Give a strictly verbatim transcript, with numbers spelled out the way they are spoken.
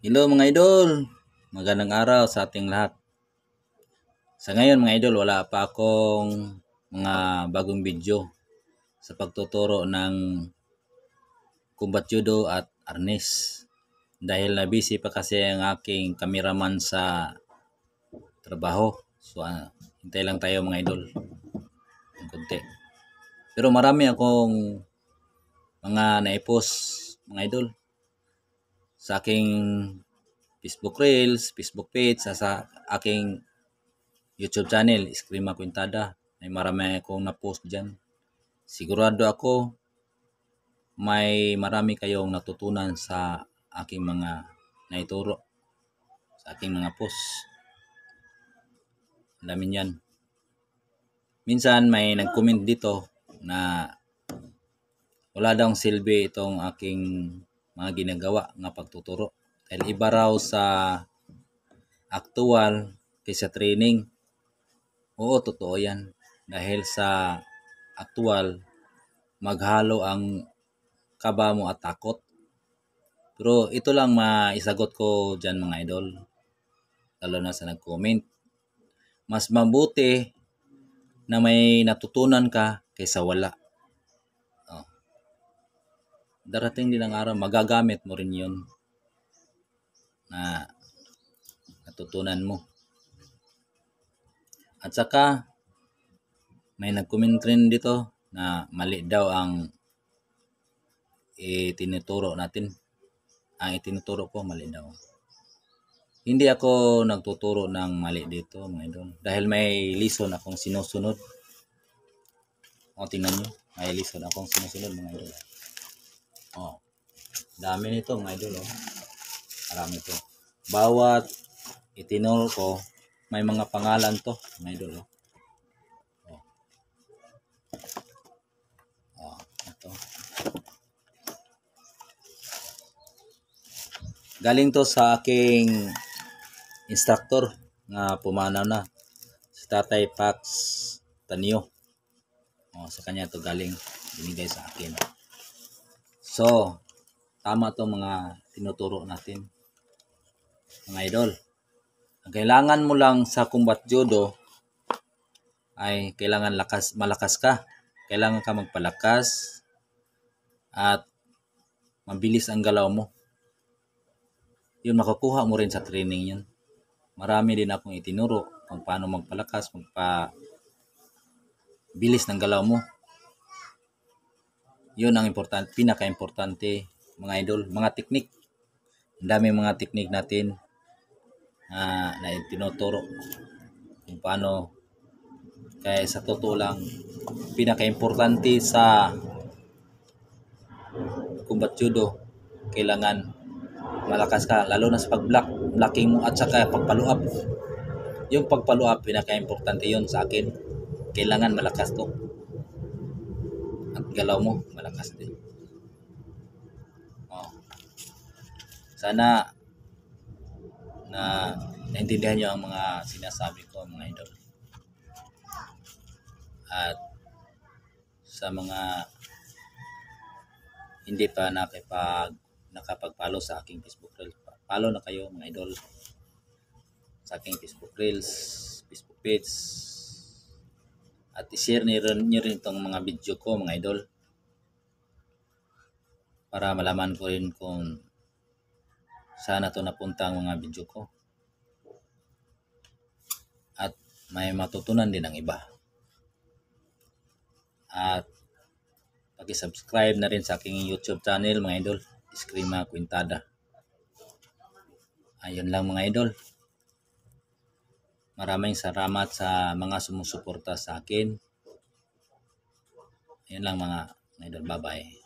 Hello mga idol, magandang araw sa ating lahat. Sa ngayon mga idol, wala pa akong mga bagong video sa pagtuturo ng combat judo at arnis. Dahil na busy pa kasi ang aking cameraman sa trabaho. So uh, hintay lang tayo mga idol ng konti. Pero marami akong mga naipost mga idol sa aking Facebook Reels, Facebook page, sa, sa aking YouTube channel, Eskrima Quintada. May marami akong na-post dyan. Sigurado ako may marami kayong natutunan sa aking mga naituro, sa aking mga post. Ang dami yan. Minsan may nag-comment dito na wala daw silbi itong aking mga ginagawa nga pagtuturo. Dahil iba raw sa actual kaysa training. Oo, totoo yan. Dahil sa actual, maghalo ang kaba mo at takot. Pero ito lang maisagot ko dyan mga idol. Lalo na sa nag-comment. Mas mabuti na may natutunan ka kaysa wala. Oh. Darating din ang araw, magagamit mo rin yun na natutunan mo. At saka, may nag-comment rin dito na mali daw ang itinuturo natin. Ang itinuturo ko, mali daw. Hindi ako nagtuturo ng mali dito, mga idol. Dahil may lesson akong sinusunod. O, tingnan nyo. May lesson akong sinusunod, mga idol. O, dami nito, mga idol. O. Marami ito. Bawat itinuro ko, may mga pangalan to, mga idol. O. O, ito. Galing to sa aking instructor nga pumanaw na, si Tatay Pax Tanyo. O, sa kanya to galing, binigay sa akin. So, tama to mga tinuturo natin, mga idol. Ang kailangan mo lang sa combat judo ay kailangan lakas, malakas ka. Kailangan ka magpalakas at mabilis ang galaw mo. Yun, makukuha mo rin sa training yun. Marami din akong itinuro kung paano magpalakas, magpa-bilis ng galaw mo. Yun ang importante, pinaka-importante mga idol, mga teknik. Ang dami mga teknik natin uh, na itinuturo kung paano. Kaya sa totoo lang, pinaka-importante sa combat judo, kailangan malakas ka, lalo na sa pag-block, blocking mo at saka pagpaluap. Yung pagpaluap, pinaka-importante yun sa akin. Kailangan malakas to. At galaw mo, malakas din. Oh. Sana na naintindihan nyo ang mga sinasabi ko, mga idol. At sa mga hindi pa nakipag nakapag-follow sa aking Facebook Reels, follow na kayo mga idol sa aking Facebook Reels, Facebook page, at i-share nyo rin itong mga video ko mga idol para malaman ko rin kung saan na ito napunta ang mga video ko at may matutunan din ang iba. At pag-subscribe na rin sa aking YouTube channel mga idol, Eskrima Quintada. Ayun lang mga idol. Maraming salamat sa mga sumusuporta sa akin. Ayun lang mga idol. Bye-bye.